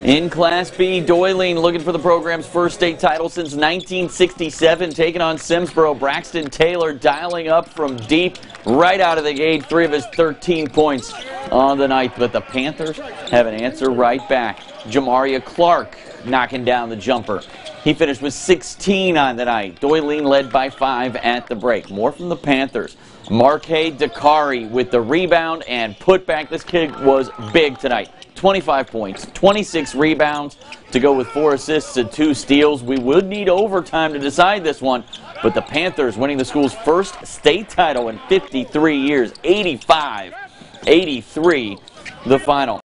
In Class B, Doyling looking for the program's first state title since 1967, taking on Simsboro. Braxton Taylor dialing up from deep right out of the gate, 3 of his 13 points on the night. But the Panthers have an answer right back. Jamaria Clark knocking down the jumper. He finished with 16 on the night. Doyling led by 5 at the break. More from the Panthers. Marque Dakari with the rebound and putback. This kid was big tonight. 25 points, 26 rebounds to go with 4 assists and 2 steals. We would need overtime to decide this one, but the Panthers winning the school's first state title in 53 years, 85-83 the final.